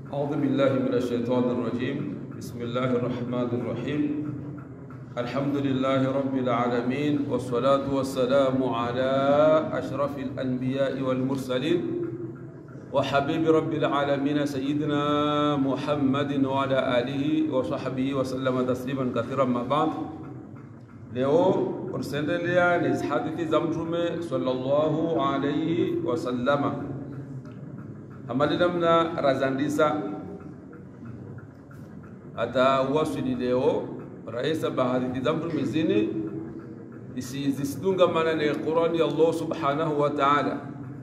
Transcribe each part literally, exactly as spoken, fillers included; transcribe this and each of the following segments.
أعوذ بالله من الشيطان الرجيم. بسم الله الرحمن الرحيم. الحمد لله رب العالمين، والصلاة والسلام على أشرف الأنبياء والمرسلين وحبيب رب العالمين سيدنا محمد وعلى آله وصحبه وسلم تسليما كثيرا. ما بعد، leo ursendelea ni hadithi za Mtume sallallahu alayhi wasallama amali namna razandisa ata wasili leo raisa bahadithi za Mtume zini isi zisidunga maana ni Qur'ani Allah subhanahu wa ta'ala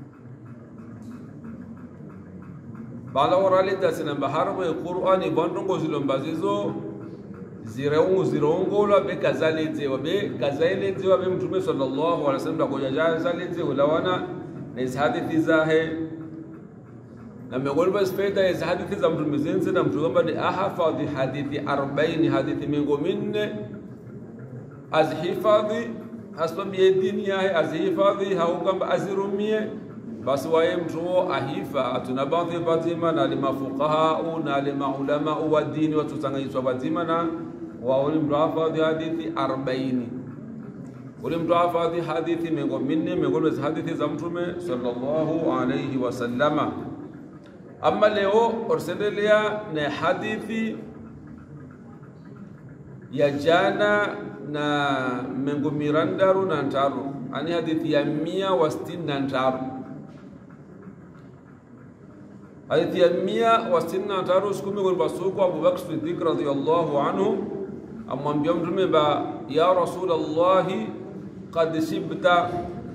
bala waralita sina baharbo Qur'ani bandongo zilombazizo zireungu zirongola be kazalete wabe kazalete wabe Mtume sallallahu alaihi wasallam kwa jazalete ulawana na hadithi zahe na miongoni mwa faida ya hadithi za Mtume zenze na Mtume kwamba ni ahafadhi hadithi arobaini hadithi mingo minne azhifadhi hasba bidini ya azhifadhi hau kwamba azirumie basi wae mtu ahifa tuna baadhi batima na limafuqaha na limaulama wa dini watu tanganyiswa batima na wauli mrafadhi hadithi arobaini ule mrafadhi hadithi mingo minne miongoni mwa hadithi za Mtume sallallahu alayhi wasallama. Amma leo orsendelea na hadithi ya jana na mengo mirandaru na ntaru ani hadithi ya mia wa sitini na ntaru hadithi ya mia wa sitini na ntaru siku miongoni basuku Abu Bakr Siddiq radhiyallahu anhu amwambia Mtume ba ya Rasulallahi qad shibta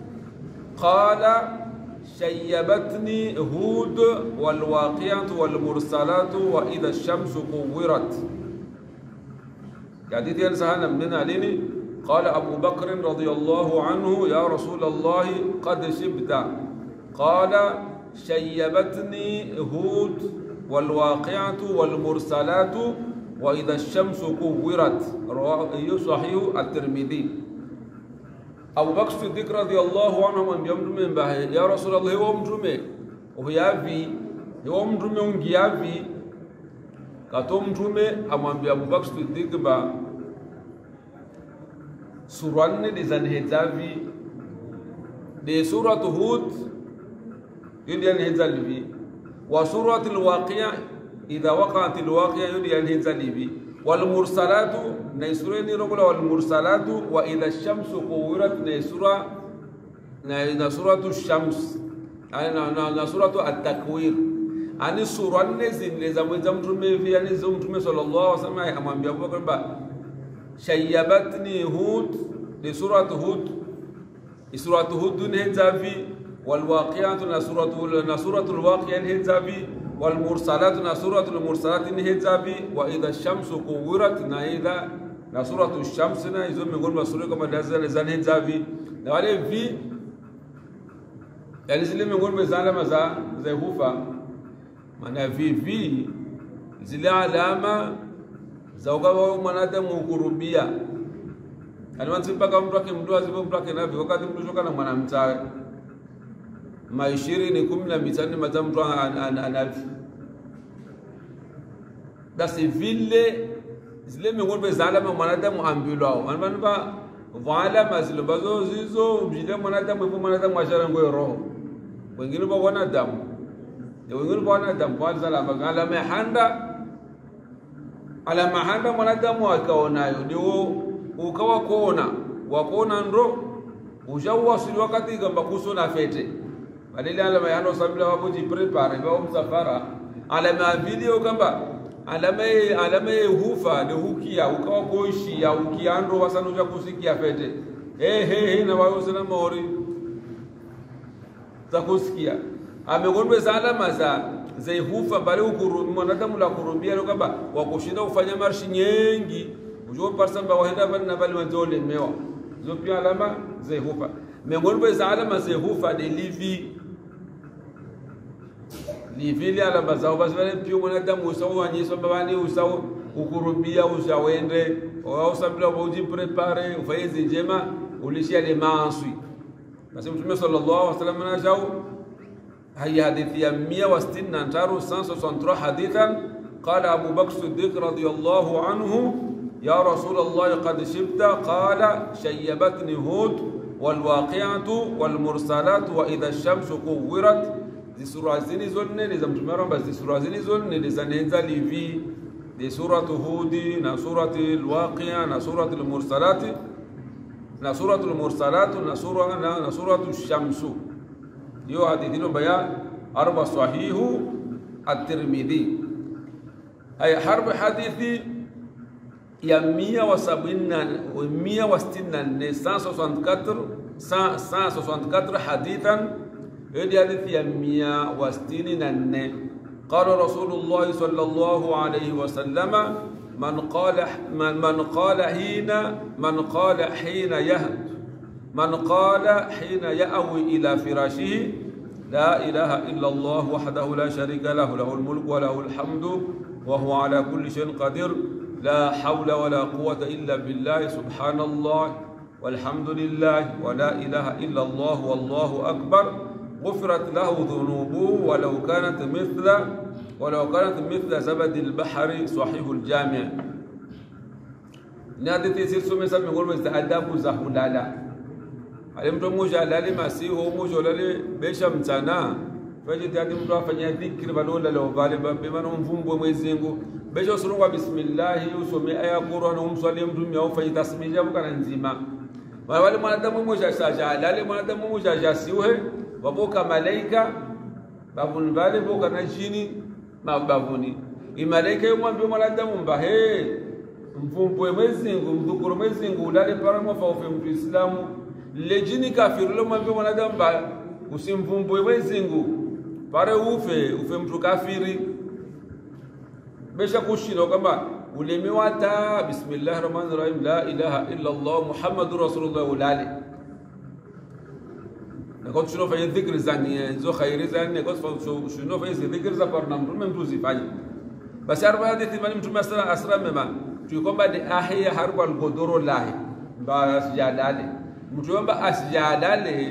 qala شيبتني هود والواقعة والمرسلات وإذا الشمس كورت. يعني دي سهلة من عليني. قال أبو بكر رضي الله عنه يا رسول الله قد شبت قال شيبتني هود والواقعة والمرسلات وإذا الشمس كورت. رواه صحيح الترمذي. Abu Bakr Siddiq radhiyallahu anhu amwambia Mtume mbahe ya Rasulullah, hewa Mtume uyavi hewa Mtume ungiavi kato Mtume amwambia Abu Bakr Siddiq ba suranne de zanhezavi de suratu Hud yudi anhezalivi wa suratul Waqi'a idha waqa'atil waqi'a yudi anhezalivi wal mursalatu naisureni rogola wal mursalatu wa idha shamsu kuwirat naisura na suratu shams ana na, na suratu at-takwir ani suranne zile za mweza Mtume hivi yani za Mtume sallallahu alaihi wasallam amwambia Abu Bakr ba shayyabatni hud li suratu hud suratu hud nehzavi wal waqi'atu na suratu na suratu al-waqi'a nehzavi والمرسلات نسورة المرسلات نهزابي وإذا الشمس كورت نايدا نسورة الشمس نا يزوم يقول مسورة كما نزل نزل هزابي نوالي في يعني زلمة يقول مزانا مزا زي هوفا منا في في زلمة علامة زوجة ومنادم مقربية يعني من سبب كم بركة مدوا سبب بركة نبي وقت مدوا كنا منا متى maishiri ni kumi na mitano matamtu anavi basi vile zile miongoni za alama mwanadamu ambilwao manamba alama zile bazo zizo ujile mwanadamu ipo mwanadamu ashara ngoyo roho wengine ba wanadamu na wengine ba wanadamu kwa alama alama handa alama handa mwanadamu akaonayo ndio ukawa kuona wakuona ndo ujawasili wakati gamba kusona fete badala alama yano sabila wapo jiprepare kwa msafara alama video kamba alama alama hufa de hukia ukawa koishi ya ukiando wasanuja kusikia fete eh eh na wao sana mori za kusikia amegondwe alama za za hufa bali ukuru mwanadamu la kurubia kamba wakushinda ufanya marshi nyingi ujo parsamba waenda bana bali wanzole mewa zo pia alama za hufa megondwe za alama za hufa de livi ni vile alama zao basi wale pia mwanadamu usao wanyiso babani usao ukurubia usawende au sabila uji prepare ufaizi njema ulishia le manswi basi Mtume sallallahu alaihi wasallam anajao هي حديث يا مية وستين نانتارو سانسو سنترو حديثا قال أبو بكر الصديق رضي الله عنه يا رسول الله قد شبت قال شيبتني هود والواقعة والمرسلات وإذا الشمس كورت دي سورة زيني زولني دي زمتمرون بس دي سورة زيني زولني دي زنهزة لفي دي سورة هود نا سورة الواقعة نا سورة المرسلات نا سورة المرسلات نا سورة نا سورة الشمس يو حديثين بيان أربع صحيح الترمذي أي حرب حديثي يا مية وسبعين ومية وستين نسان سوسانت كتر سان سان سوسانت كتر حديثا يدي حديث يا مية وستين نن قال رسول الله صلى الله عليه وسلم من قال من, من قال حين من قال حين يهد من قال حين يأوي إلى فراشه لا إله إلا الله وحده لا شريك له له الملك وله الحمد وهو على كل شيء قدير لا حول ولا قوة إلا بالله سبحان الله والحمد لله ولا إله إلا الله والله أكبر غفرت له ذنوبه ولو كانت مثل ولو كانت مثل زبد البحر صحيح الجامع. نادي تيسير سومي سامي يقول بس أداب زهولالا علم تموجا لالي مسيح وموجا لالي بيشم تانا فجأة تادي مدوا فنيا ذكر بلولا لو بالي بمن هم فم بوميزينغو بيجو سروا بسم الله وسمي آية قرآن هم صليم دم يوم فجأة تسمي جابو كان نزيما ما بالي ما ندم موجا ساجا لالي ما ندم موجا جاسيوه baboka malaika babuni vale boka na jini mabavuni imalaika yomwambie mwanadamu mba he mvumbwe mwezingu mdhukuru mwezingu ulale paramo fa ufe mtu islamu lejini kafiru lo mwambie mwanadamu mba usimvumbwe mwezingu pare ufe ufe mtu kafiri besha kushino kama ulemi wata bismillahir rahmanir rahim la ilaha illa allah muhammadur rasulullah ulale نقول شنو في الذكر زاني زو خير زاني نقول شنو في الذكر زبرنا من توزي فاني بس أربعة هذه ثمانية متر مثلا أسرع مما تقوم بعد أحيا حرب القدور الله بس جلاله متوم بس جلاله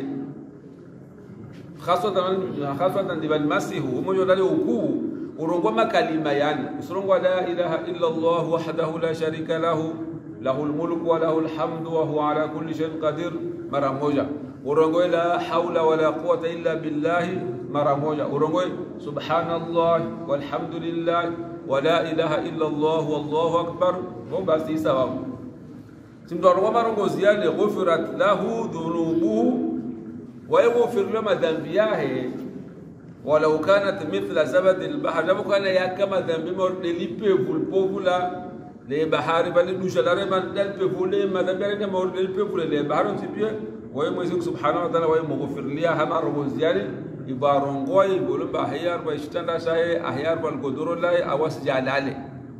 خاصة خاصة دي بالمسيح وموجود له وكو ورغم كلمة يعني وسرغ لا إله إلا الله وحده لا شريك له له الملك وله الحمد وهو على كل شيء قدير مرة موجة ورغم لا حول ولا قوة إلا بالله مرة موجة ورغم سبحان الله والحمد لله ولا إله إلا الله والله أكبر هم بس يسوى سمدور ومرغم زيادة غفرت له ذنوبه ويغفر لما ذنبياه ولو كانت مثل زبد البحر لو كان يكما ذنبي مور للبيفول بوفولا لبحار بل دوشلار من للبيفول ما ذنبي مور للبيفول لبحار تبيه ويمسك سبحانه وتعالى ويمغفر لي هم الرجال يبارونغوا يقولون بأحيار بيشتنا شيء أحيار بالقدور الله أوس جلاله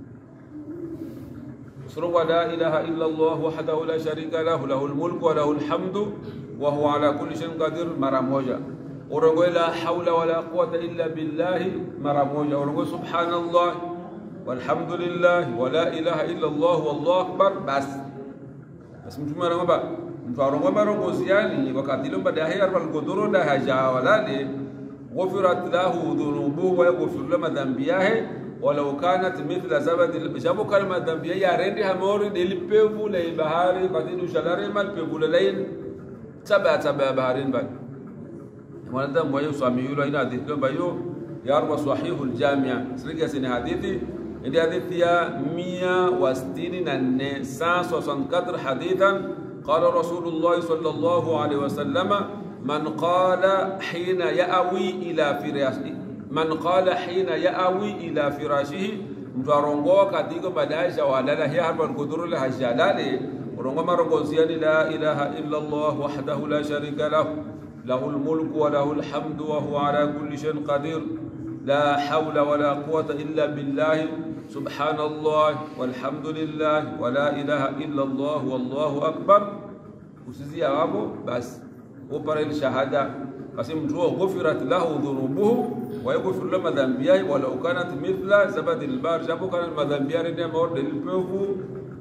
سروا لا إله إلا الله وحده لا شريك له له الملك وله الحمد وهو على كل شيء قدير مرموجا ورغوا لا حول ولا قوة إلا بالله مرموجا ورغوا سبحان الله والحمد لله ولا إله إلا الله والله أكبر بس بس مش مرة ما mfarongo marongo ziani wakati lomba dahiyar bal godoro da haja walale ghufirat lahu dhunubuhu wa yaghfir lahu dhanbiyahi walau kanat mithla zabad al-jabu kalma dhanbiya ya rendi hamori delipevu la bahari qadidu shalare mal pevu lain saba saba baharin bal wanda moyo swamiyulo ina hadithu bayo ya arba sahihul jami' sirga sin hadithi indi hadithi ya mia wa sitini na nne cent soixante-quatre hadithan قال رسول الله صلى الله عليه وسلم من قال حين يأوي إلى فراشه من قال حين يأوي إلى فراشه مترونغو كاتيكو بدايشا ولا لا هي حرب القدر لها جلاله ورونغو مرونغو زيان لا إله إلا الله وحده لا شريك له له الملك وله الحمد وهو على كل شيء قدير لا حول ولا قوة إلا بالله سبحان الله والحمد لله ولا إله إلا الله والله أكبر وسيزي أبو بس وبر الشهادة قسم جوا غفرت له ذنوبه ويغفر له ذنبيه ولو كانت مثل زبد البحر جابوا كان المذنبيه رنيا مور للبيفو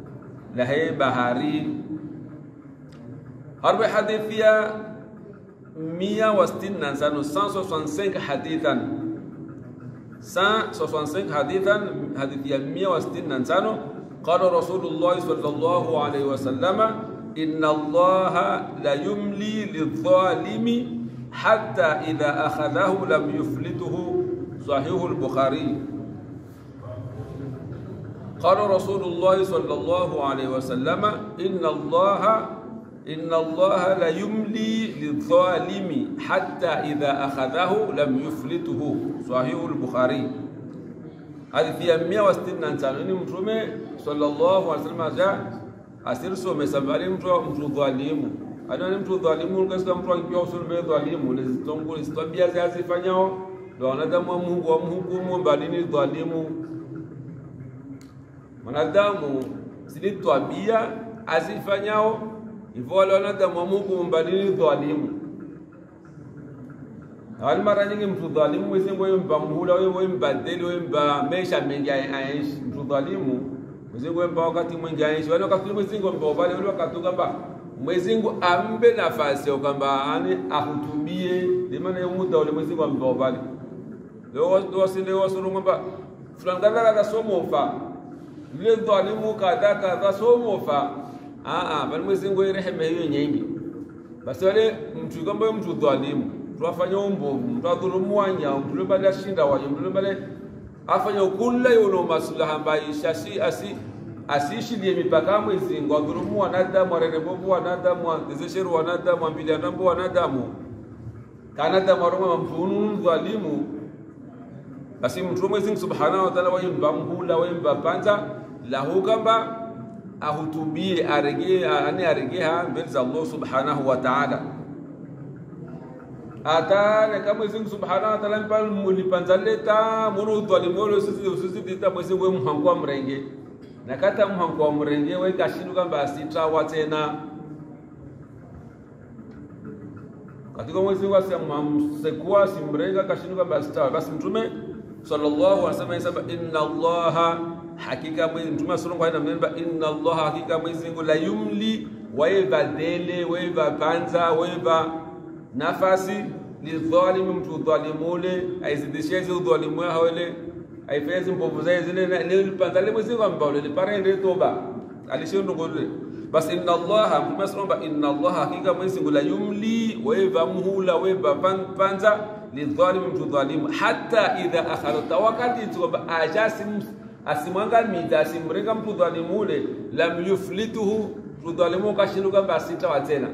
لهي بحاري أربع حديثية mia wa sitini na tano cent soixante-cinq hadithan cent soixante-cinq hadithan hadithi ya mia wa sitini na tano qala Rasulullah sallallahu alayhi wasallam inna Allaha la yumli lidh-dhalimi hatta idha akhadhahu lam yuflituhu sahih al-Bukhari. قال رسول الله صلى الله عليه وسلم إن الله إن الله لا يملي للظالم حتى إذا أخذه لم يفلته صحيح البخاري. هذه في مئة وستين نانسان مترومة صلى الله عليه وسلم جاء أسير سومة سبالي مترو مترو ظالم أنا مترو ظالم كذا مترو كيوسون بيه ظالم لزتونغول استوبيا زي فنياو لو أنا دم مهو مهو مبالين ظالم mwanadamu zile tabia azifanyao hivyo wale wanadamu wa Mungu mbadili dhalimu. Hali mara nyingi mtu dhalimu Mwenyezi Mungu yempa muhula wewe mbadili wewe mba maisha mengi aishi mtu dhalimu Mwenyezi Mungu yempa wakati mwingi aishi wale wakati Mwenyezi Mungu mpa wale wale wakati kwamba Mwenyezi Mungu ambe nafasi kwamba ani ahutubie limana muda ule Mwenyezi Mungu mpa wale leo wasi leo wasuru kwamba fulani kadha somo fa vile dhalimu kadha kadha somo fa ah ah bali Mwenyezi Mungu rehema hiyo nyingi basi wale mtu kama mtu dhalimu tuwafanya umbovu mtadhulumu wanya mtu bali ashinda wanya mtu bali afanya kula yulo maslaha maisha si asi asishidie mipaka Mwenyezi Mungu adhulumu wanadamu warembovu wanadamu dezesheru wanadamu ambilia nambo wanadamu kanadamu waroma mtu dhalimu basi mtu Mwenyezi Mungu Subhanahu wa Ta'ala wayimba mhula wayimba panza lahu kamba ahutubie arege ani aregeha mbele za Allah Subhanahu wa Ta'ala atana kama Mwenyezi Mungu Subhanahu wa Ta'ala mpal mulipanzaleta muru dhalimolo sisi usisi dita Mwenyezi Mungu mhangu wa mrenge na kata mhangu wa mrenge wewe kashindu kamba asitawa tena katika Mwenyezi Mungu asemwa simrenga kashindu kamba asitawa basi mtume sallallahu alaihi wasallam inna Allaha hakika Mwenyezi Mtume sallallahu alaihi wasallam inna Allaha hakika Mwenyezi Mungu la yumli wa yabadele wa yabanza wa yaba nafasi lidhalimu mtu dhalimule aizidishie hizo dhalimu hawale aifezi mbovu zake zile leo panzale Mwenyezi Mungu ambao ile parende toba alishondo ngole basi inna Allaha Mtume sallallahu alaihi wasallam inna Allaha hakika Mwenyezi Mungu la yumli wa yabamuhula wa yabanza lidhalimu mtu dhalimu hatta idha akhadha wakati tuba ajasim asimwanga mita asimrenga mtu dhalimu ule lam yuflituhu tudhalimu kashinuka basi tawa tena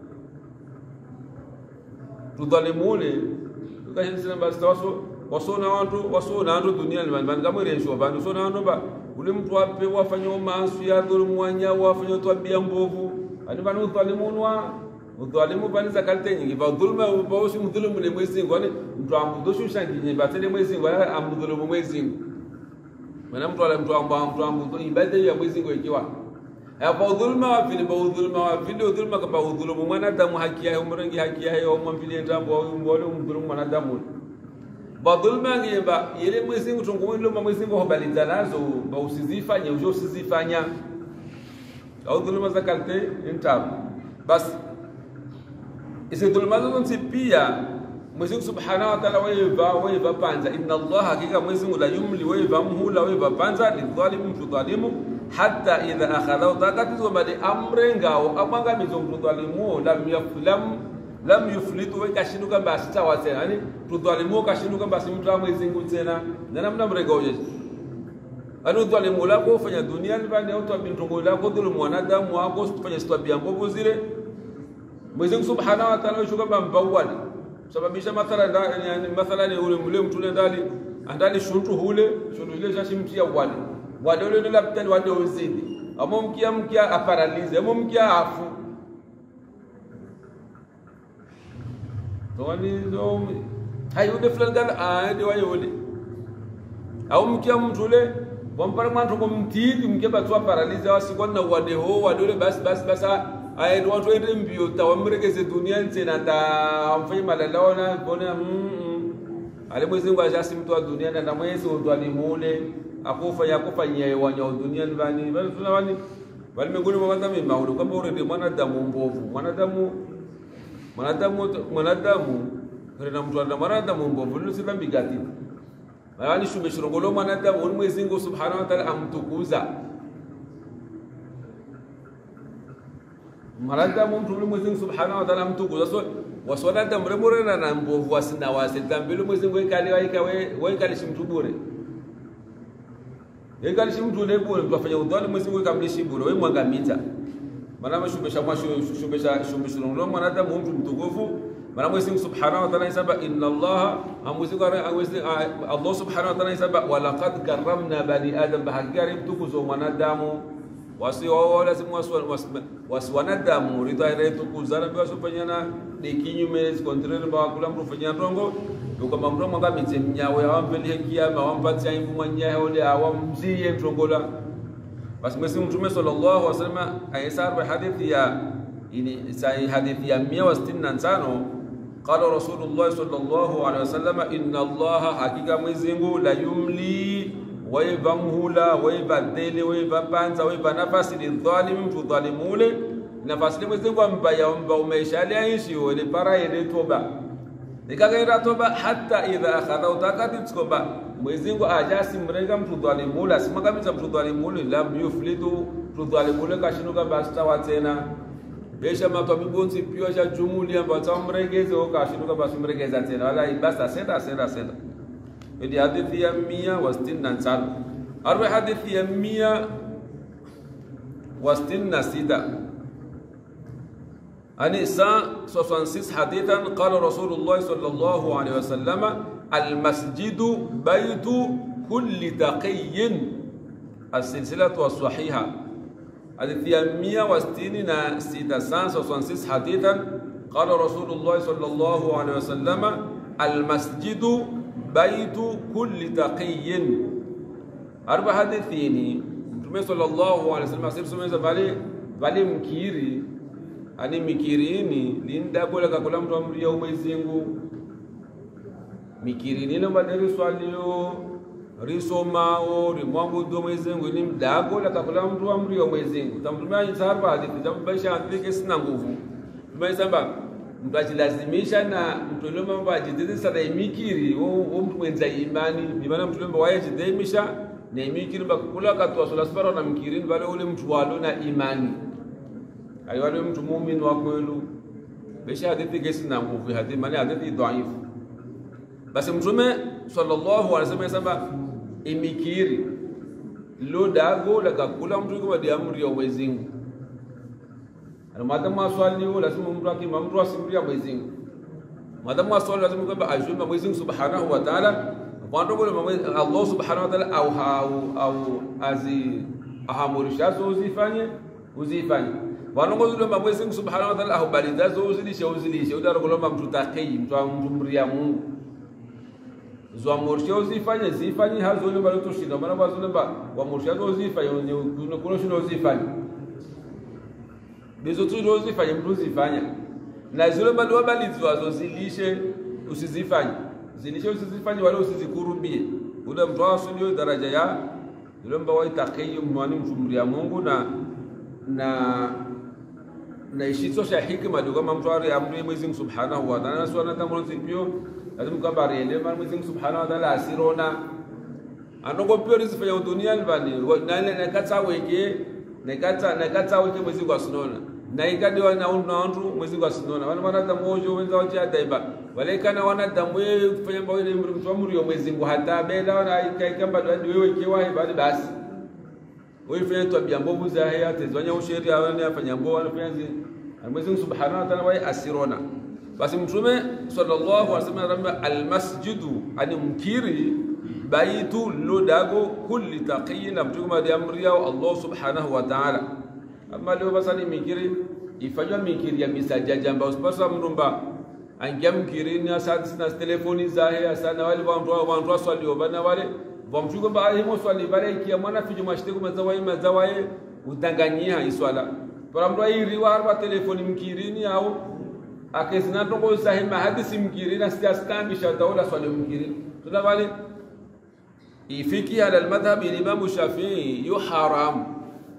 tudhalimu ule tukashinda basi waso wasona watu wasona watu duniani bani kama ile nsho bani wasona watu ba ule mtu wape wafanye maasi ya dhulumu wanya wafanye tabia mbovu ani bani udhalimu wa udhalimu bani zakalite nyingi ba dhulma baoshi mdhulumu le Mwenyezi Mungu ani mtu amudoshu shangi batele Mwenyezi Mungu amudhulumu Mwenyezi Mungu mana mtu ala mtu amba mtu amudo ibada ya Mwenyezi Mungu ikiwa hapo dhulma wa vile ba dhulma wa vile dhulma kama udhulumu mwanadamu haki yake umrengi haki yake au mwampilie ndambo au mbole umdhulumu mwanadamu ba dhulma ngeba ile Mwenyezi Mungu tungumwilo Mwenyezi Mungu hobaliza nazo ba usizifanye ujo usizifanya au dhulma zakalite intabu basi isi dhulma zote pia Mwenyezi Mungu Subhanahu wa Ta'ala waiva waiva panza inna Allah hakika Mwenyezi Mungu la yumli waiva mhula waiva panza lidhalimu mtu dhalimu hatta idha akhadha takati zobali amrengao amanga mizongo dhalimu lam yaflam lam yuflitu wakashinuka basi tawa tena yani tudhalimu kashinuka basi mtu Mwenyezi Mungu tena na namna mrengao yesu anu dhalimu lako fanya duniani bali au tabintongo lako dhulumu wanadamu wako usifanye tabia mbovu zile Mwenyezi Mungu Subhanahu wa Ta'ala yushuka mbawali sababisha mathala yani mathalan ule mle mtu ndali andali shuntu hule shuntu ile jashimtia wale wale ule labda wale uzidi amo mkia mkia aparalize amo mkia afu toni ndo hayude fulani aende wayole au mkia mtu ule bompara mwantu kumtidi mkia batwa paralize wasikwana wade ho wade ule basi basi basa ayi watu wende mbio tawamrekeze dunia tena ta amfanye malalaona bona mm ale Mwenyezi Mungu ajasi mtu wa dunia na Mwenyezi Mungu alimule akufa yakufanyia wanya dunia ndani bali tunawani bali mengine mwanadamu maulu kama urende mwanadamu mbovu mwanadamu mwanadamu mwanadamu kana mtu ana mwanadamu mbovu nusu dhambi gati yani shumbe shirongolo mwanadamu ni Mwenyezi Mungu Subhanahu wa Ta'ala amtukuza mwanadamu mtu ni Mwenyezi Mungu Subhanahu wa Ta'ala amtukuza so waswala damre bure na mbovu wasina wase dhambi Mwenyezi Mungu ikali waika wewe ikali mtu bure ikali mtu ne bure mtu afanya udhani Mwenyezi Mungu ikamlishi bure wewe mwangamita maana shumbe shamwa shumbe shumbe shirongolo mwanadamu mtu mtukufu maana Mwenyezi Mungu Subhanahu wa Ta'ala yasaba inna Allah amwezi Allah Subhanahu wa Ta'ala yasaba wa laqad karramna bani adam bahakari mtukuzo mwanadamu wasi wao lazima wasi wanadamu ridha tukuzana kwa sopanyana dikinyume contraire ba kula mtu fanya ndongo kama mtu mwanga mitse mnyawe awampele kiyama wampatia imbu mwanyaye ole awamzie ndongola basi Mwenyezi Mtume sallallahu alaihi wasallam ayasar hadithi ya ini sai hadithi ya mia sitini na tano qala Rasulullah sallallahu alaihi wasallam inna Allah hakika Mwenyezi Mungu la yumli wa yabamhula wa yabadili wa yabanza wa yabanafasi lidhalim mtu dhalimule nafasi Mwenyezi Mungu ambaya amba umeishali aishi wale para ile toba nikagaira toba hata idha akhadha utakati tskoba Mwenyezi Mungu ajasi mrenga mtu dhalimule asimagamiza mtu dhalimule lam yuflidu mtu dhalimule kashinuka basta watena besha matomibonzi pio cha jumuli ambazo mregeze okashinuka basi mregeza tena wala basta senda senda senda hadi hadithi ya mia sitini na tano arwa hadithi ya mia sitini na sita ani sa soixante-six hadithan qala Rasulullah sallallahu alaihi wasallam almasjidu baytu kulli taqiyyin as-silsilatu as-sahiha hadithi ya mia sitini na sita soixante-six hadithan qala Rasulullah sallallahu alaihi wasallam almasjidu baytu kulli taqiyyin arba hadithini Mtume sallallahu alaihi wasallam asema bali bali mkiri ani mikirini linda bola kakula mtu amri ya Mwenyezi Mungu mikirini no badari swalio risomao rimwangu Mwenyezi Mungu ni mdago la kakula mtu amri ya Mwenyezi Mungu tamtumia sarfa hadithi tambasha hadithi sina nguvu tumesema mtu ajilazimisha na mtu lomba mambo ajidede sana imikiri o mtu mwenza imani ni maana mtu lomba waye jidemisha na imikiri bakula katwa sala sfara na mkirini bale ule mtu walo na imani aliwale mtu muumini wa kweli besha hadithi gesi na nguvu hadithi maana hadithi dhaifu basi Mtume sallallahu alaihi wasallam imikiri lo dago la kakula mtu kwa diamri ya Mwenyezi Mungu madamu aswali lazima mtu akima mtu asimria Mwenyezi Mungu madamu aswali lazima kwamba ajumba Mwenyezi Mungu Subhanahu wa Ta'ala kwando bole Allah Subhanahu wa Ta'ala au au au azi ahamurisha uzifanye uzifanye wanongo zule Mwenyezi Mungu Subhanahu wa Ta'ala au balizazo uzilishe uzilishe udaro kulomba mtu takii mtu amtumria Mungu zwa mursha uzifanye zifanye hazo ile bali toshinda maana kwa zule ba wa mursha uzifanye kuna shino uzifanye bezo tu uzifanye mtu uzifanya na zile bali wabalizwa zilishe usizifanye zilishe usizifanye wala usizikurubie ule mtu asuli daraja ya yule mbao itakayum mwani mtumria Mungu na na na ishizo sha hikma ndio kama mtu ari amri Mwenyezi Mungu Subhanahu wa Ta'ala swana tamro sipio lazima kwamba rele Mwenyezi Mungu Subhanahu wa Ta'ala asirona anongo pio risifanya dunia ndani na ile nakata weke nakata nakata weke Mwenyezi Mungu asinona na ikadi wana watu Mwenyezi Mungu asinona wana wanadamu mojo wenza wacha daiba wale kana wanadamu wewe kufanya mbao ile mtu amri ya Mwenyezi Mungu hata bela wana ikaikamba ndio wewe kiwahi bali basi wewe fanya tabia mbovu za haya tezanya usheria wale afanya mbovu anafanya Mwenyezi Mungu Subhanahu wa Ta'ala wa asirona basi Mtume sallallahu alaihi wasallam almasjidu ani mkiri baitu lodago kulli taqiyin mtume wa amri ya Allah Subhanahu wa Ta'ala amma leo basani mikiri ifanywa mikiri ya misajaja ambao usipasa mrumba angia mkiri ni asante na telefoni za haya sana wale watu watu swali bana wale vamchuko ba himo swali bale kia mwana fiju mashteko mazawai mazawai utanganyia iswala para mtu airiwa harba telefoni mkirini au akesina tongo sahima hadisi mkirini siastambisha daula swali mkirini tunabali ifiki ala almadhhab imam Shafi'i yu haram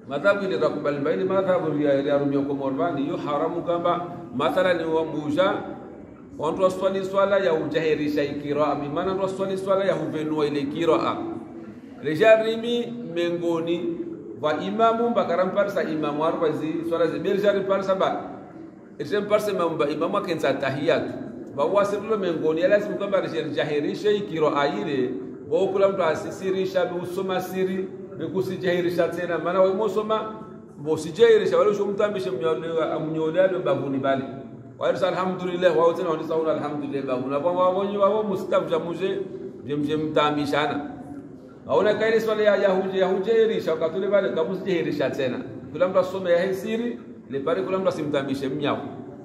madhabu ile takubali baini madhabu ya rumio komorvani yo haramu kamba mathalan wa muja wantu waswali swala ya ujahirisha ikiraa bimana wantu waswali swala ya huvenua ile kiraa rejarimi mengoni wa imamu bakaram parsa imamu arbazi swala zibirjari parsa ba isem parsa mamba imamu akenza tahiyat ba wasiblo mengoni lazima kamba rejahirisha ikiraa ile wa kula mtu asisirisha usoma siri bekusijahirisha tena maana wewe mosoma mbosijahirisha wale ushomtambisha mnyolewa amnyolea bavuni bali wa alhamdulillah wa tena wa sauna alhamdulillah bavuna kwa wabonyi wao mustamja muje jemje mtambishana aona kaile swala ya yahudi yahujihirisha wakatule bale kabusijahirisha tena kula mtu asome ya siri ile pale kula mtu asimtambishe mnyao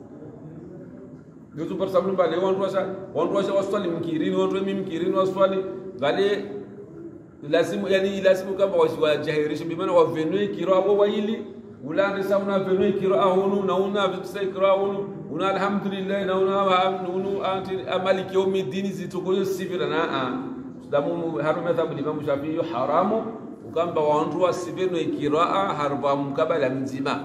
ndio por sababu bale wantu washa wantu washa waswali mkirini wantu mimi mkirini waswali bale lazima yani lazima kama wajahirisha bimana wavenue kiraa waili ulande sauna venue kiraa hunu na una vitusai kiraa hunu una alhamdulillah na una unu anti amaliki yomi dini zitukoyo sivira na a damu harume tabu Imam Shafi'i haramu ukamba wantu wasivenu kiraa harba mkabala mzima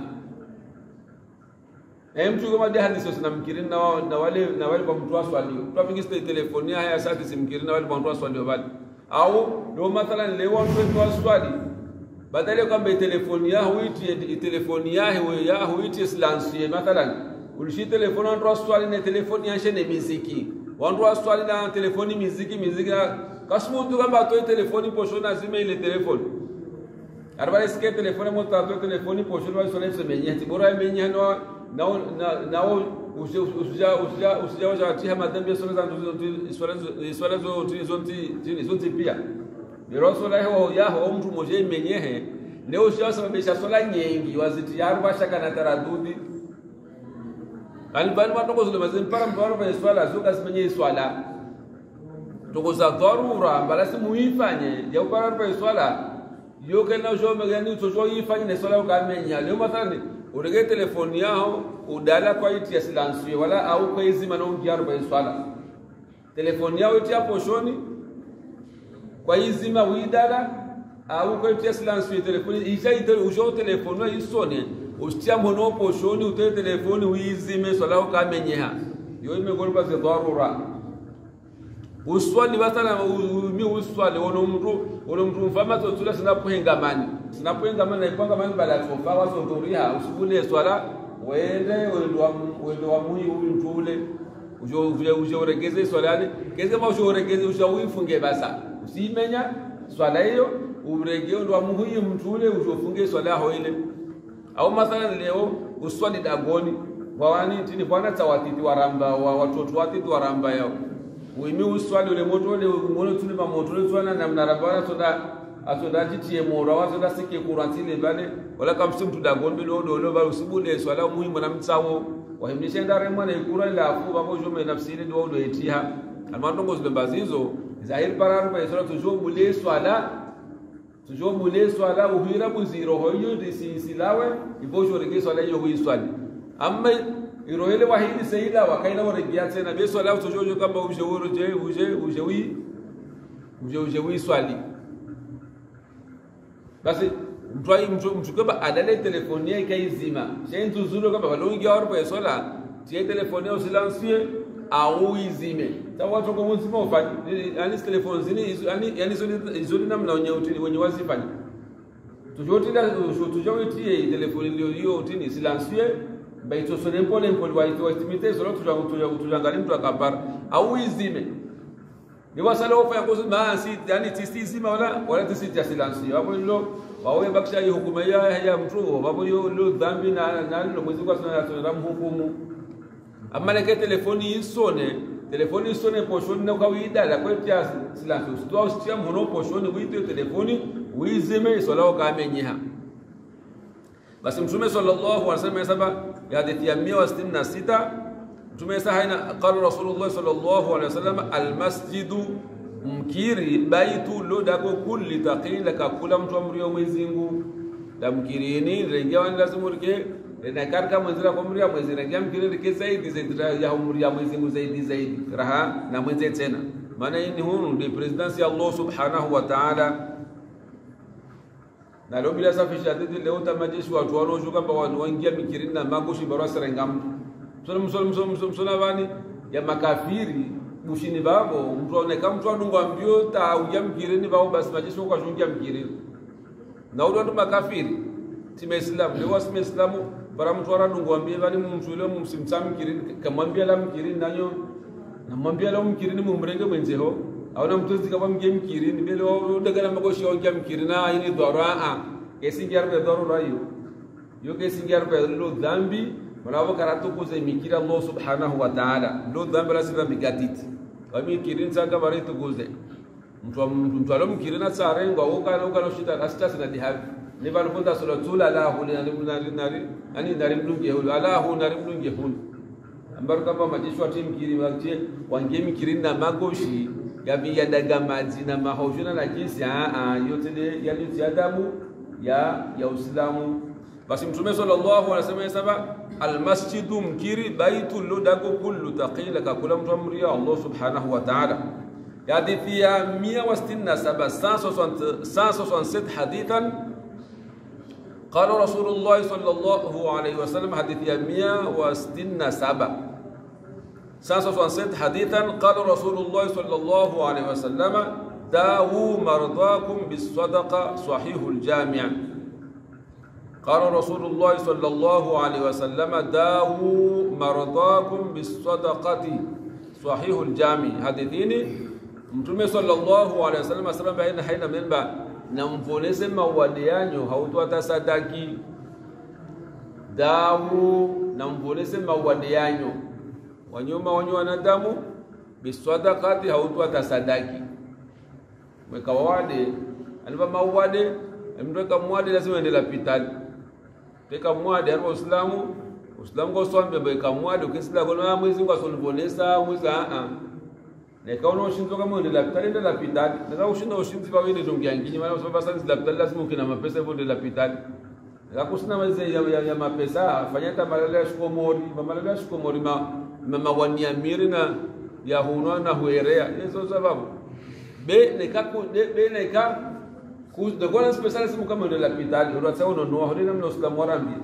mtu kama dia hadithi sina mkirini na na wale na wale kwa mtu aswali tuapigiste telefonia haya sasa simkirini na wale kwa mtu aswali wale au ndio mathalan leo mtu aswali badala kwamba telefoni yao huiti telefoni yao ya huiti silencieux mathalan ulishi telefoni mtu aswali na telefoni yake ni muziki watu aswali na telefoni muziki muziki kasmu mtu kama atoe telefoni posho na zime ile telefoni arabale sikia telefoni mtu atoe telefoni posho na swali semenyeti bora yemenye no nao nao usija usija usija wajatia madhambi swala za swala swala zote zote zote pia ndio swala hiyo yao mtu mmoja imenyehe leo sio sababisha swala nyingi waziti yaru bashaka na taradudi albani matoko zile mazim para mparo kwa swala zoka simenye swala tukoza dharura balasi muifanye ya para kwa swala yoke na ujome gani utojo ifanye na swala ukamenya leo mathalan urege telefoni yao udala kwa iti ya silencieux wala au kwa hizi manongi ya kwa swala telefoni yao iti ya poshoni kwa hizi ma widala au kwa iti ya silencieux telefoni isha ite ujo telefoni isone ustia mono poshoni ute telefoni wizime swala ukamenyeha yo imegorba za dharura uswali batana mi uswali wono mtu wono mtu mfama totula sinapohengamani sinapohengamani na ipanga mani bala tofa wasondoria usibule swala wende wendo wendo wa muyi ule ujo ujo ujo uregeze swala keze ma ujo uregeze ujo uifunge basa usimenya swala hiyo urege ndo wa muyi mtule ujo ufunge swala ho ile au mathalan leo uswali dagoni wawani tini bwana tawatiti waramba wa watoto watiti waramba yao wimi uswali ule moto ule ngono tuli ba moto ule twana na mnarabana soda atoda titie mora wa soda sike kurantile bale wala kamsim tudagombe lo lo ba usibule swala muhimu na mtsawo wahimnisha ndare mwana ikura ila afu babo jome nafsini ndo ndo etiha almantongo zile bazizo zahir pararu ba swala tujo mule swala tujo mule swala uhira buziro hoyo disi silawe ibojo rege swala hiyo huiswali amma iroele wahidi saida wakaina waregia tena be swala utojojo kama uje uje uje uje wi uje uje wi swali basi mtu ai mtu mtu kama adale telefoni yake izima shentu zuro kama walongi au kwa swala tie telefoni au silencieux au izime tawa toko mzima ufanye yani telefoni zini yani yani zoni namna wenye utini wenye wazifanya tujotila tujotie telefoni ndio hiyo utini silencieux baito sone pole pole waito estimate solo tujangali mtu akapara au izime ni wasala ofa ya kozi ma si yani tisi zima wala wala tisi ya silencieux hapo hilo wawe bakisha hiyo hukumu ya ya mtu hapo hiyo lo dhambi na na lo mwezi kwa sana tunam hukumu amma leke telefoni isone telefoni isone poshoni na kawaida la kwa ya silencieux sto ustia mhono poshoni wito telefoni uizime solo kamenyeha basi mtume sallallahu alaihi wasallam yasaba ya hadithi ya mia sitini na sita mtume sahaina qala rasulullah sallallahu alaihi wasallam almasjidu mkiri baitu lodako kulli taqila ka kula mtu amrio Mwenyezi Mungu da mkirini rengia wani lazima urike na karka mwenzira kwa mria Mwenyezi rengia mkiri rike zaidi zaidi ya umria Mwenyezi Mungu zaidi zaidi raha na mwenze tena maana hii ni hunu ni presidency ya Allah subhanahu wa ta'ala na leo bila safisha tete leo tamajeshi watu wanaoshuka kwa wanaoingia mikirini na magoshi barua serengam msona msona msona msona vani ya makafiri bushini babo mtu aoneka mtu adungwa mbio ta uja mkirini bao basi majeshi kwa shungia mkirini na watu makafiri time islam leo wasime islamu bara mtu aradungwa mbio vani mumsule mumsimsami mkirini kamwambia la mkirini nanyo na mwambia la mkirini mumrenge mwenzeho aona mtu zikaba mge mkirini belo daga magoshi onja mkirini na ini dora kesi ngiar pe dora yo yo kesi ngiar pe lo dhambi manawo karatu kuze mikira Allah subhanahu wa ta'ala lo dhambi la sira migatiti wami kirini saka bare to kuze mtu mtu alo mkirini tsare ngwa ukana ukana shita kasita sina dihabi ni balo konda sura tula la hu ni nari nari ani nari mlunge hu ala hu nari mlunge hu ambar kama majishwa tim kiri wakati wange mikirini na magoshi ya biya daga majina mahojuna na jinsi a yote yali adabu ya ya Uislamu. Basi Mtume sallallahu alaihi wasallam almasjidu mkiri baitul ludaku kullu taqila ka kula mtu amri Allah subhanahu wa ta'ala. Hadithi ya mia sitini na saba cent soixante-sept hadithan qala Rasulullah sallallahu alaihi wasallam hadithi ya mia sitini na saba cent soixante-sept hadithan qala Rasulullah sallallahu alaihi wasallam داووا مرضاكم بالصدقة صحيح الجامع قال رسول الله صلى الله عليه وسلم داووا مرضاكم بالصدقة صحيح الجامع حديثيني متومي صلى الله عليه وسلم أسلم بين حين منبع نمفونيس مواليانيو هاوتوا تصدقي داووا نمفونيس مواليانيو ونيوما ونيوانا دامو بالصدقة هاوتوا تصدقي mwekawade alipa mawade mtweka mwade lazima ende lapitali teka mwade hapo Uislamu Uislamu kwa swambe mweka mwade ukisila kwa mwezi kwa solibonesa mwezi a a na kaona ushinzo kama ende lapitali ende lapitali na ushinda ushinzi kwa wende tungiangini maana sababu sasa lapitali lazima ukina mapesa hivyo ende lapitali na kusina mwezi ya, ya, ya mapesa fanyata malala ya shukomori malala ya shukomori ma mama waniamiri na ya hunwa na huerea hizo sababu be neka ku be neka ku de gona special simu kama ndo la pitali ndo tsao no no hodi namno Uislamu warambi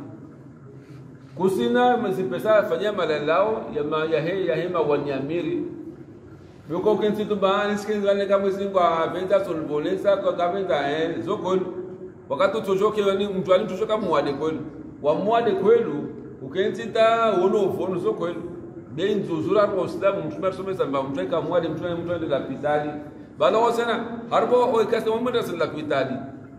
kusina mzi pesa fanya malalao ya ma ya he ya hema wanyamiri yuko kensi tu bani skin zane kama singwa venda solbolesa kwa kavenda eh zokol wakati tujoke yani mtu ali tujoka muade kwelu wa muade kwelu ukensi ta wono ufono zokol be nzuzura kwa Uislamu mtume somesa mba mtweka muade mtume mtume la pitali bala wasana harbo o ikasta mamada sallallahu pitali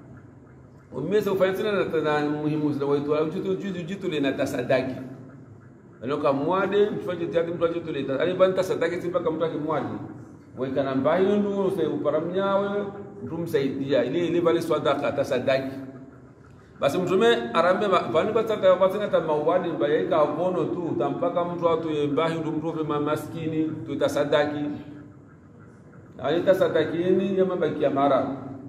umesa ufansina na muhimu za watu wa jitu jitu jitu lina tasadaki anoka mwade mfanye tiati mtu jitu lina ali banta sadaki simpaka mtu akimwadi weka namba hiyo ndio usai uparamnyawe mtu msaidia ile ile bali sadaka tasadaki basi mtume arambe bani bataka wasana ta mawadi mbaika bono tu tampaka mtu watu yembahi ndio mtu maskini tutasadaki alita sadakini ya mabaki ya mara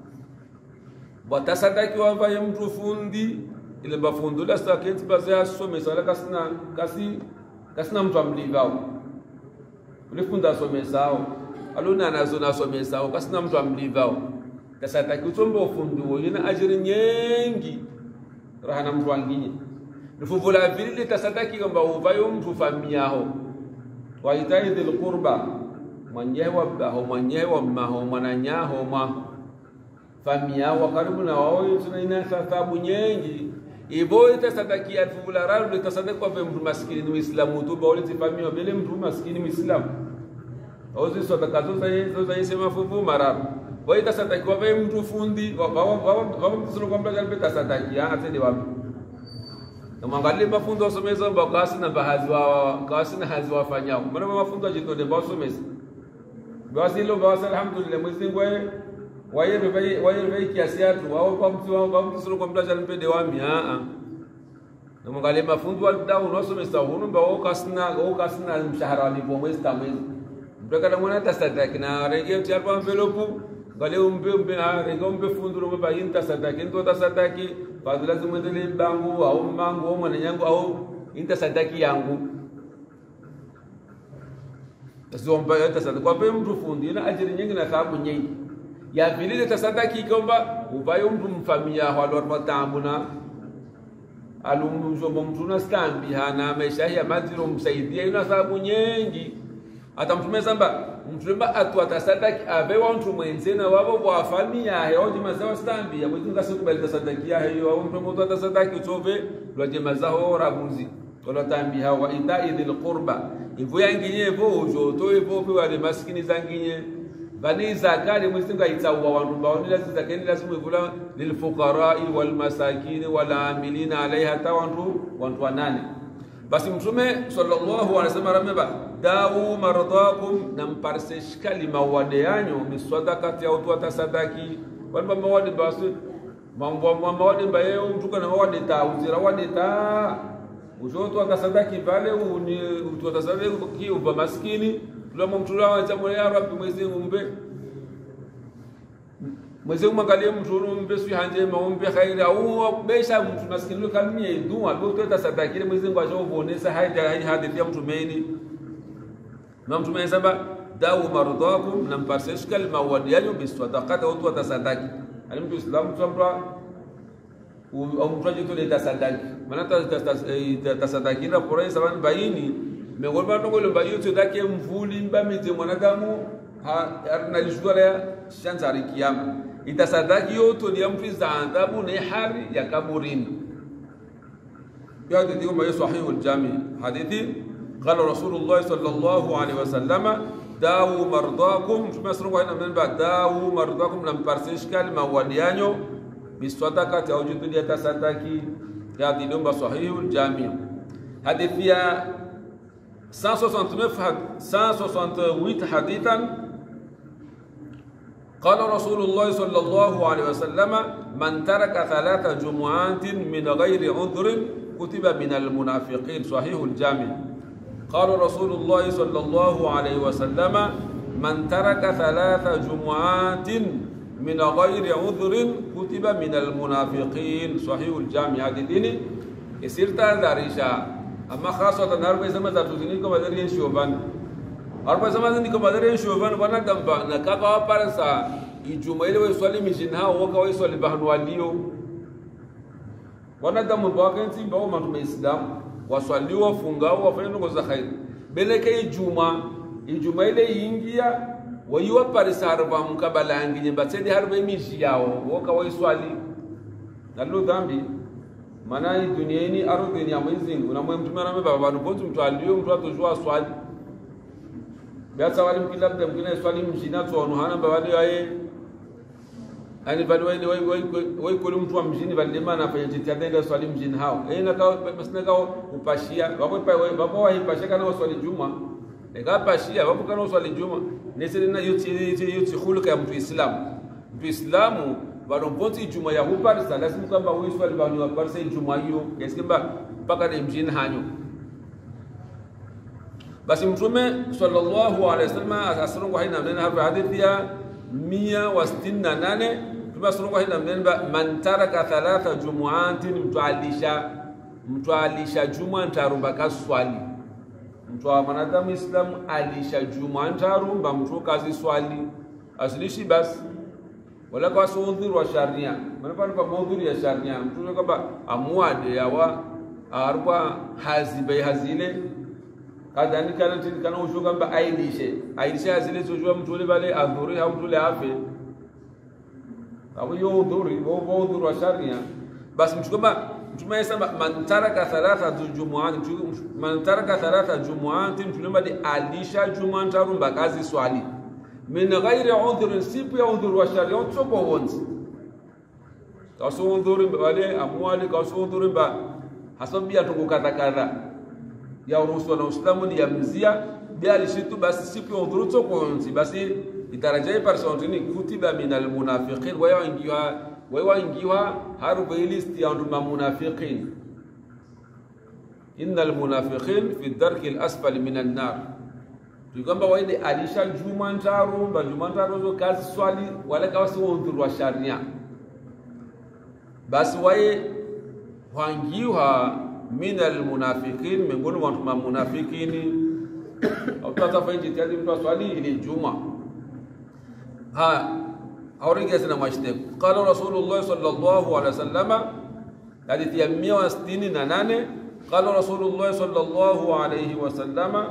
watasadaki wavaye mtu fundi ile bafundula sakenti bazia some sala kasina kasi kasina mtu amlivao ulifunda some sao aluna nazo na some sao kasina mtu amlivao tasadaki utombo fundu ina ajiri nyingi rahana mtu wangine nifuvula vile tasadaki kwamba uvaye mtu famiaho waitaidil qurba mwanyewa baho mwanyewa maho mwananyaho mwa famia wa karibu na wao tunaina sababu nyingi ibo itasadaki atfula raru itasadaki kwa mtu maskini muislamu tu bali famia bele mtu maskini muislamu ozi sadaka zote zote yasema fufu mararu wa itasadaki kwa mtu fundi wa wa wa mtu kwa mbele pesa sadaki atende wapi na mwangalie mafunzo wasomeza bakasi na baadhi wa kasi na hazi wafanyao maana mafunzo jitode basomeza basi lo basi alhamdulillah mwezi ngwe waye bai waye bai kiasi yatu wao kwa mtu wao kwa mtu sio kwa mtaja mpende wami a a na mwangalie mafunzo wa dau unasomesa hunu bao kasina au kasina mshahara ni kwa mwezi kama mwezi mtoka na mwana tasadaki na rege chapa envelope ngale umbe umbe a rege umbe fundu umbe bai tasadaki ndo tasadaki basi lazima ndele bangu au mangu au mwana yangu au intasadaki yangu Zomba yote sana kwa pembe mtu fundi na ajiri nyingi na thawabu nyingi ya vile tasadaki kwamba uvayo mtu mfamia walo matambuna alumjomba mtu na stambi hana maisha ya maziro msaidia ina sababu nyingi hata mtume samba mtume atu atasadaki avewa mtu mwenzena wabo wa familia yao jimazawa stambi ya mtu ngasukubali tasadaki ya hiyo au mtu mtu atasadaki utove lwaje mazao rabuzi kola tambi hawa ita idil qurba ivu yanginye vo joto ivo kwa wale maskini zanginye bani zakari mwisinga itawa wandu baoni lazima zakeni lazima ivula lilfuqara wal masakin wal amilina alaiha tawandu wandu wanane basi mtume sallallahu alaihi wasallam rameba dawu mardakum namparsesh kalima wade yanyo bisadaqati au tuata sadaki wal mawadi basi mambo mawadi mbaye mtu kana wade ta uzira wade ta ujoto atasadaki vale uni tuata sadaki kiuva maskini tulamo mtula wa jamhuri ya Rabbi Mwenyezi Mungu Mwenyezi Mungu angalie mtu umbe sui hanje maombe khairi au besha mtu maskini kalmia dua ndio tasadaki Mwenyezi Mungu ajoonesa haja hadithi ya mtu meni na mtu meni saba dawu mardakum namparsesh kalma wadiyanyu bisadaqati au tuata sadaki alimtu Islam tuambra au mtu jitole tasadaki maana tasadaki na pore saban baini megolba ndongole mbayo tudake mvuli mbamite mwanadamu ha arnalishwala shanzari kiyama itasadaki yoto ya mfiza adhabu ni hari ya kaburini yadi diyo mayo sahihul jami hadithi qala rasulullah sallallahu alaihi wasallam dawu mardakum tumasru wa ina menba dawu mardakum lam parsish kalma wadiyanyo bisadaqati au jutu ya tasadaki yadi diyo sahihul jami hadithi ya cent soixante-neuf cent soixante-huit حديثا قال رسول الله صلى الله عليه وسلم من ترك ثلاث جمعات من غير عذر كتب من المنافقين صحيح الجامع قال رسول الله صلى الله عليه وسلم من ترك ثلاث جمعات من غير عذر كتب من المنافقين صحيح الجامع هذه ديني يصير تندرجا amma khasatan harba zama za tuzini ko badariyan shoban harba zama zini ko badariyan shoban wana gamba na kaka wa parasa ijumaile wa swali mijinha wa ka wa swali bahnu walio wana damu bakanti bawo mtu islam wa swali wa funga wa fanya ngo za khair beleke ijuma ijumaile ingia wa yuwa parasa harba mkabala angine batedi harba miji yao wa ka wa swali nalo dhambi mana hii duniani ardhi ya Mwenyezi Mungu na mtume anambia baba ndio mtu alio mtu atojua swali biasa wale mkila labda mkila swali mjina tu onuhana bawali wae ani bali wale wai wai kule mtu wa mjini bali maana afanye jitihada swali mjini hao eh na kao basi na kao upashia baba pa baba wa ipashia kana swali juma eka pashia baba kana swali juma nesele na yuti yuti khuluka ya mtu Islamu mtu Islamu baromponti juma ya huparsa lazima kwamba wewe swali bani wa parsa juma hiyo yasikimba mpaka ni mjini hanyo basi mtume sallallahu alaihi wasallam asirungu haina mnena hapa hadithi ya mia sitini na nane tunasirungu haina mnena man taraka thalatha jumuatin mtualisha mtualisha juma ntarumba kaswali mtu wa mwanadamu Islamu alisha juma ntarumba mtu kazi swali asilishi basi wala kwa udhuru wa sharia maana kwa udhuru ya sharia mtu kwamba amwade yawa arba hazibe hazile kadani kana tini kana ushuka kwamba ailishe ailishe hazile sojua mtu ile bale adhuri au mtu ile afe au hiyo udhuru wa udhuru wa sharia basi mtu kwamba mtume anasema man taraka thalatha jumu'at man taraka thalatha jumu'at mtu ile alisha jumu'an tarumba kazi swali min ghairi udhur sipu ya udhur wa sharia tsoko wonzi kaso udhur wale amwali kaso udhur ba hasabia tukukata kadha ya uruhusu na Uislamu ni ya mzia bali shitu basi sipu ya udhur tsoko wonzi basi itarajai personi kutiba min almunafiqin wa yaingiwa wa yaingiwa harubu list ya munafiqin innal munafiqin fi ad-darki al-asfali min an-nar tukamba waende alisha juma ntaru ba juma ntaru zo kazi swali wala kawasi udhuru wa sharia basi wae wangiwa min almunafiqin miongoni mwa watu munafikini au tatafa inji tadi mtu swali ile juma ha haurenge sana mwashte qala rasulullah sallallahu alaihi wasallama hadithi ya mia na sitini na nane qala rasulullah sallallahu alaihi wasallama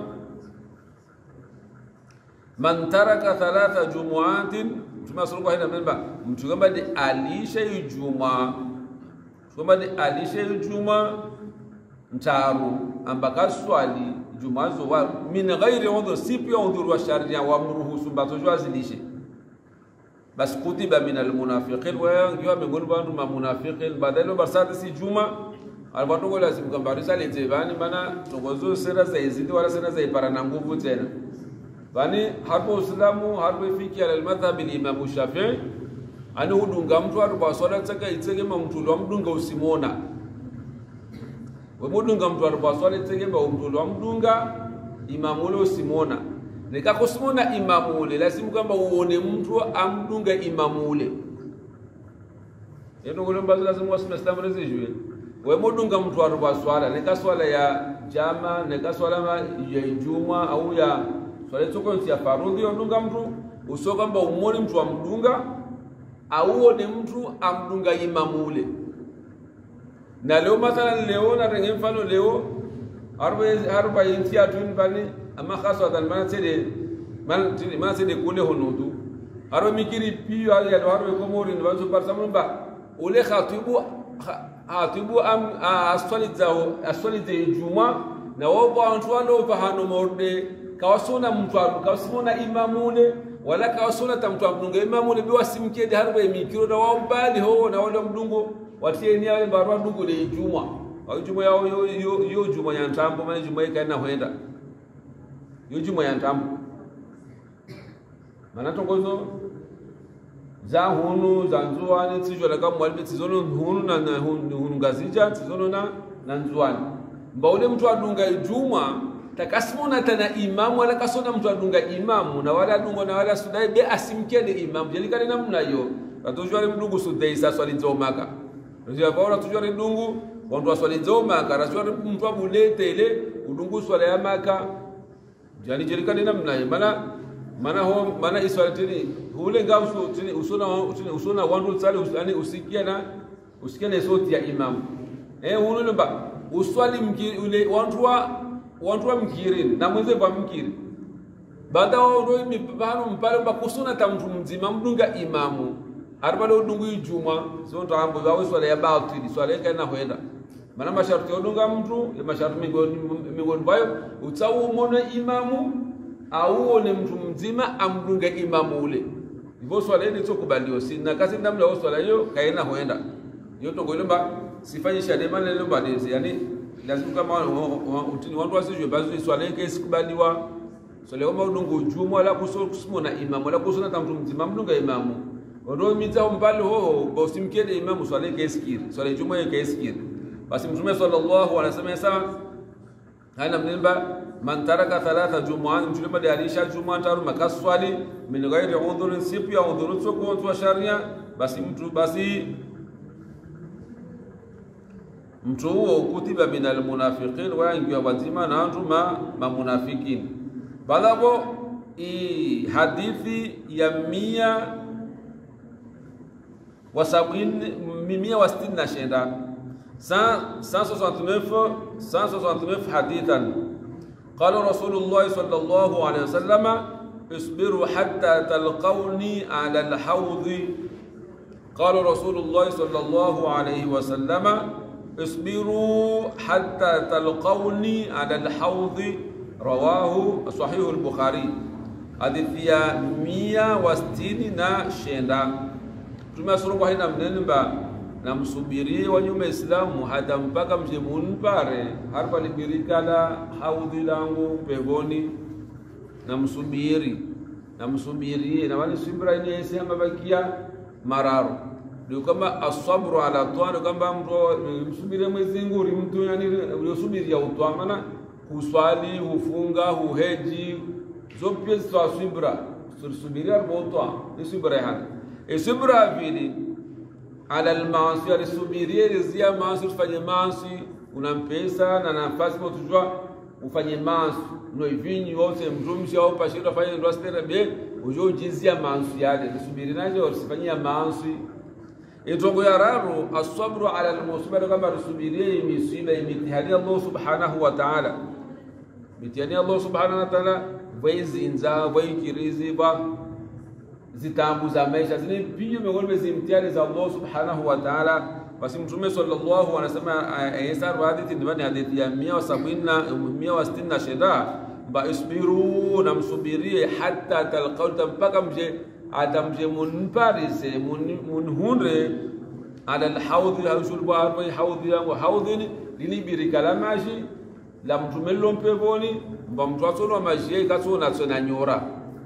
man taraka thalatha jumu'atin tumasuluka hina memba mtu kama ni alisha ijuma kama ni alisha ijuma mtaru ambaka swali juma zo wa min ghairi udhur sipi udhur wa sharia wa mruhusu mbato jwazilishe bas kutiba min almunafiqin wa yangiwa miongoni mwa watu munafiqin badalo barsati si juma albato lazima kwamba risale tebani maana tongozo sera za izidi wala sera za ipara na nguvu tena bani hapo Uislamu hapo ifiki ala almadhhab al-Imam Shafi'i ani udunga mtu watu kwa swala tsaka itsege mtu lo mdunga usimona we mudunga mtu watu kwa swala itsege mtu lo mdunga imamu ule usimona nika kusimona imamu ule lazima kwamba uone mtu amdunga imamu ule yeto ngolo mbazo lazima wasema Islam rezijwe we mudunga mtu watu kwa swala nika swala ya jama nika swala ya Ijumaa au ya swala tuko ya farudhi ondunga mtu uso kwamba umone mtu amdunga au ni mtu amdunga imamu ule na leo mathalan leo na renge mfano leo arba arba intia twin bani ama khasatan man sede man tini man sede kule honudu arba mikiri piyo ya arba komori ni wanzo par samamba ule khatibu khatibu am aswali zao aswali de juma na wao watu wano fahano morde kawasona mtu kawasona imamule wala kawasona tamtu amdunga imamule biwa simkede harba mikiro na wao mbali ho na wale mdungo watieni yale barua ndugu ni juma au juma yao yo yo, yo juma ya ntambo maana juma hii kana huenda yo juma ya ntambo maana tongozo za hunu za nzuani tijo la kama mwalimu tizono hunu na na hunu ngazija tizono na na nzuani mbaule mtu adunga juma takasimona tana imamu wala kasona mtu adunga imamu na wala dungo na wala sudai be asimkede imamu jelikane namna yo atujwale mdungu sudai sa swali zomaka ndio bora tujwale ndungu watu swali zomaka raswali mtu abulete ile udungu swala ya maka jani jelikane namna yo mana mana ho mana iswali tini hule ngausu tini usona tini usona wandu tsali usani usikia na usikia na sauti ya imamu eh huno ba uswali mkiri ule watu wa watu wa mkiri na mwenze kwa mkiri baada wao ndio mipano mpale bakusuna tamtu mzima mdunga imamu arbalo udungu ijuma sio ndo ambo wao swala ya batili swala yake na huenda maana masharti udunga mtu ya masharti mingoni mingoni bayo utau muone imamu au ne mtu mzima amdunga imamu ule hivyo swala ile sio kubaliwa si na kazi ndamla wao swala hiyo kaina huenda hiyo to kuilemba sifanye shadema leo baadaye yani lazima kama utini watu wasijue basi swala yake isikubaliwa swala kama udungu jumu wala kusimona imamu wala kusona tamtu mzima mdunga imamu ndio mitao mbali ho bosimkede imamu swala yake isikiri swala jumu yake isikiri basi mtume sallallahu alaihi wasallam hana mnemba man taraka thalatha jumu'an mtume alisha jumu'an taru makaswali min ghairi udhur sipi ya udhur soko wa sharia basi mtu basi mtu huo kutiba min almunafiqin wa yangiwa wazima na watu ma mamunafikin balabo i hadithi ya mia wa sabini mia wa sitini na shenda cent soixante-neuf cent soixante-neuf hadithan qala rasulullah sallallahu alaihi wasallam isbiru hatta talqawni ala alhawd qala rasulullah sallallahu alaihi wasallam اصبروا حتى تلقوني على الحوض رواه صحيح البخاري حديث يا مية وستين na shenda tumesoma hina mnenba na msubiri wa nyuma Islamu hata mpaka mjemun pare harpa libirikala haudhi langu pevoni na msubiri na msubiri na wale subira ni yese mabakia mararo ndio kama asabru ala toa kama mtu msubiri mwezi nguri mtu yani usubiri ya utwa maana kuswali hufunga huheji zote za subira subira botwa ni subira hana e subira vile ala almaasi alisubiri zia maasi fanye maasi una pesa na nafasi mtujua ufanye mansu no ivinyi wose mtumshi au pashira fanye ndo astere be ujo jizia mansu yale subiri naje usifanyia mansu itongo ya raru as-sabru ala al-musibati kama rusubirie misiba imitihani Allah subhanahu wa ta'ala mitihani Allah subhanahu wa ta'ala vaizinza vaikirizi ba zitambu za maisha zile pinyo miongoni zimtihani za Allah subhanahu wa ta'ala. Basi Mtume sallallahu anasema ayesa hadithi ndani hadithi ya mia na sabini na mia na sitini na shida ba isbiru na msubirie hatta talqaw mpaka mje atamje munparise munhunre ala alhawd haushurba arba hawd yangu hawdini lini birikalamashi la Mtume lompevoni mba mtu asono maji kasona tsona nyora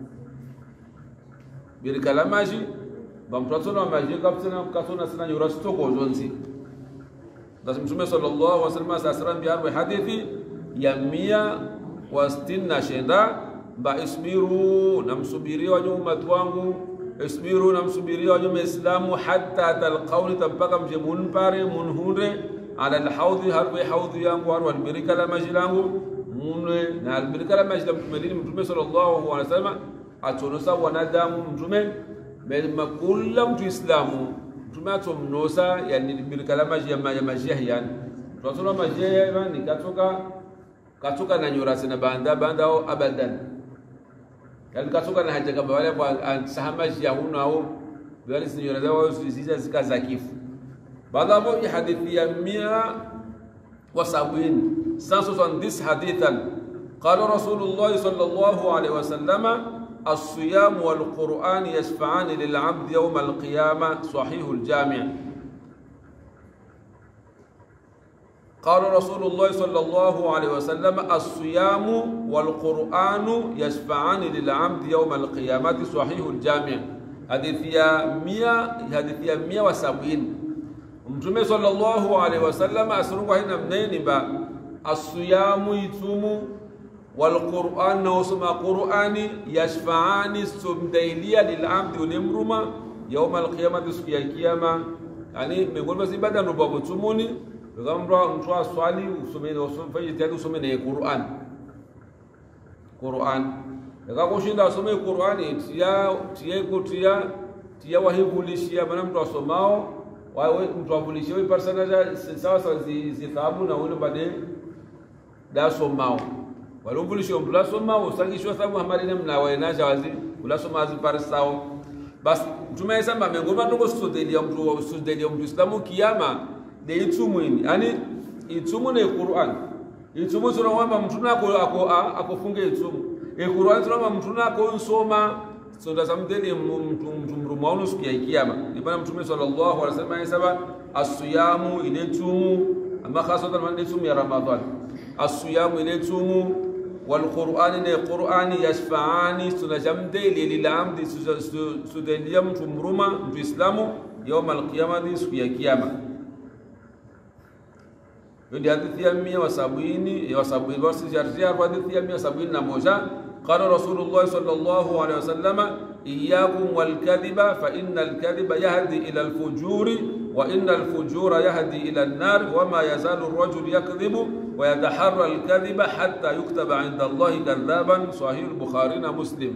birikalamashi bamtwatsona maji kapsana kasona sana nyura stoko zonzi. Basi Mtume sallallahu alaihi wasallam asasran bi arba hadithi ya mia na sitini na shenda ba isbiru na msubiria wa ummat wangu isbiru na msubiria wa Uislamu hatta talqawni tabaka mje munpare munhunde ala alhawdhi harbi hawdhi yangu wa albirika la majilangu munwe na albirika la majlam Mtume Mtume sallallahu alaihi wasallam atonosa wanadamu Mtume Mema kula mtu Islamu Mtume atomnosa yani birikala maji ya maji yani tunasoma maji yani katoka katoka na nyurasi na banda banda au abadan yani katoka na haja kama wale kwa sahamaji ya huna au wale sinyora zao zisiza zikaza kifu. Baada hapo hadithi ya mia na sabini sasa this hadithan qala Rasulullah sallallahu alaihi wasallama الصيام والقرآن يشفعان للعبد يوم القيامة صحيح الجامع. قال رسول الله صلى الله عليه وسلم الصيام والقرآن يشفعان للعبد يوم القيامة صحيح الجامع. هذه فيها مية هذه فيها مية وسبعين. Mtume sallallahu alaihi wasallam asruwa hina mneni ba الصيام يتوم والقرآن وسمى قرآني يشفعان سمديليا للعبد والمرمى يوم القيامة سكيا القيامة يعني بيقول بس بعد أن ربما تسموني بقامرا مشوا سوالي وسمين وسمين فيجتهدوا سمين القرآن قرآن يقول شيء سمين القرآن تيا تيا كتيا تيا وهي بوليشيا من أمر سماو وهي متوا بوليشيا ويبرسنا سوا سوا زي زي ثابون أقول بعدين ده سماو walumbulisho mlasoma usangishwa sababu hamari namna waenaja wazi ulasoma aziparisao. Basi Mtume sema mengoma ndoko studelia mtu studelia mtu Islamu kiyama de itumu ini yani itumu na Qur'an itumu tunaomba mtu nako ako akofunge itumu e Qur'an tunaomba mtu nako nsoma sonda samdeli mtu mtu mrumaunu siku ya kiyama. Ibana Mtume sallallahu alaihi wasallam anasema as-siyamu iletumu ama khasatan man itumu ya Ramadhan as-siyamu iletumu والقرآن القرآن يشفعان سنجمدي للعبد سدليم تمرما في إسلام يوم القيامة سويا قيامة. يدي حديث مية وسبعين وسبعين verse جارجيا حديث مية وسبعين نموذج قال رسول الله صلى الله عليه وسلم إياكم والكذب فإن الكذب يهدي إلى الفجور وإن الفجور يهدي إلى النار وما يزال الرجل يكذب ويتحرى الكذب حتى يكتب عند الله كذابا صحيح البخاري ومسلم.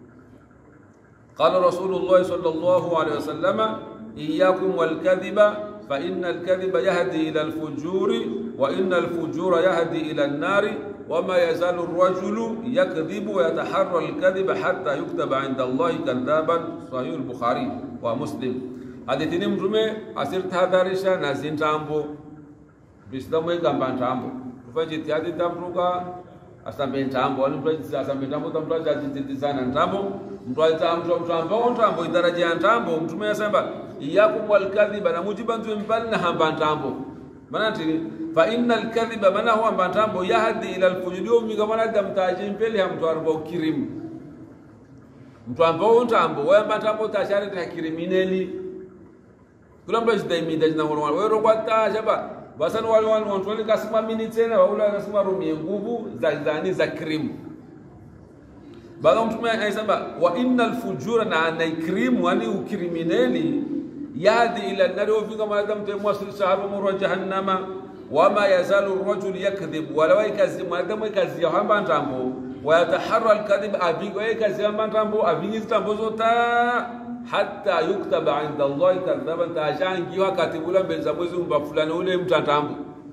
قال رسول الله صلى الله عليه وسلم إياكم والكذب فإن الكذب يهدي إلى الفجور وإن الفجور يهدي إلى النار وما يزال الرجل يكذب ويتحرى الكذب حتى يكتب عند الله كذابا صحيح البخاري ومسلم. حديث Mtume asirtahadharisha na zintambo Islamu igamba ntambo tufanye jitihadi tamruka asambe ntambo wali mtu asambe ntambo tamraja jitihadizana ntambo mtu alitamto mtambo ntambo idaraja ya ntambo. Mtume asema iyakum wal kadhiba na mujiban tumpalna hamba ntambo maana tini fa innal kadhiba maana huwa hamba ntambo yahdi ila alfujudi migamana damtaji mpele hamtu arba ukirimu mtu ambao ntambo wewe hamba ntambo tashari ta kriminali kula mtu jidaimida jina wala wewe kwa tajaba basi wale wale watu kasema mini tena wale wanasema rumie nguvu za zani za krimu. Baada Mtume anasema wa innal fujura na anakrimu ani ukriminali yadi ila nari ufika madam temwa sahabu murwa jahannama wama yazalu ar-rajul yakdhib wala wakazi madamu wakazi hamba ntambo wayataharra al-kadhib abigo wakazi hamba ntambo avingi tambo zota hatta yuktaba inda Allah kadhaban tajangi wakati ula mbele za mwezi mba fulani ule mtantambo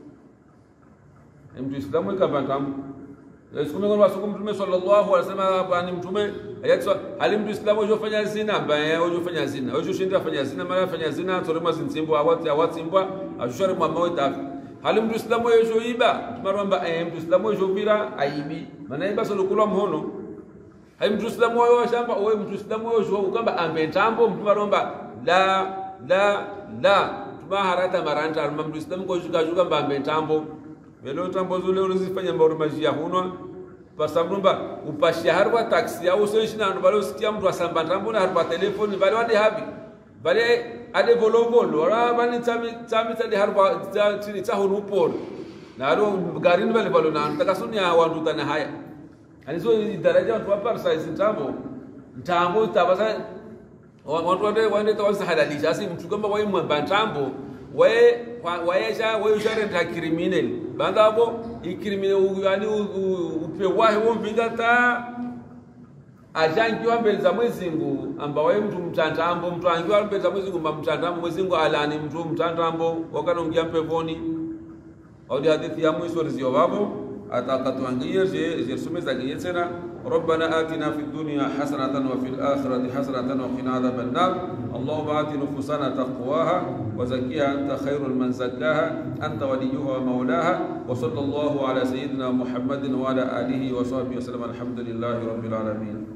mtu islamu ikaba ntambo Yesikume kwa wasuku mtume sallallahu alaihi wasallam hapa ni mtume ayatwa hali mtu islamu ujofanya zina mbaya ujofanya zina ujoshinda fanya zina mara fanya zina torema zinsimbo awati awatimbwa ajushari mama wetafi hali mtu islamu yojoiba tumaramba eh mtu islamu yojobira aibi maana iba solukula mhono hali mtu islamu yo shamba wewe mtu islamu yojo ukamba ambetambo mtu maramba la la la tumaharata maranta mtu islamu ko juga juga ambetambo Velo tambo zule ulizifanya mbao majia hunwa pasamrumba upashia harwa taksi au seshina balo sikia mtu asamba tambo na harwa telefoni bale wade habi bale ade volo volo wala bani tami tami tadi harwa tini tahunu upol na aro garini bale balo na takasuni ya wandu tana haya anizo daraja watu hapa size tambo tambo tabasa watu wade wande tawasa halalisha asi mtu kama wewe mwamba tambo we waesha we ushare ta criminal bandabo i criminal yani upe wahi wombinga ta ajangiwa mbele za mwezingu ambao wewe mtu mtantambo mtu angiwa mbele za mwezingu mba mtantambo mwezingu alani mtu mtantambo wakanongia pevoni au hadithi ya mwisho rizio babo atakatuangia je je sumeza giyetena ربنا آتنا في الدنيا حسنة وفي الآخرة حسنة وقنا عذاب النار اللهم آت نفوسنا تقواها وزكيها أنت خير من زكاها أنت وليها ومولاها وصلى الله على سيدنا محمد وعلى آله وصحبه وسلم الحمد لله رب العالمين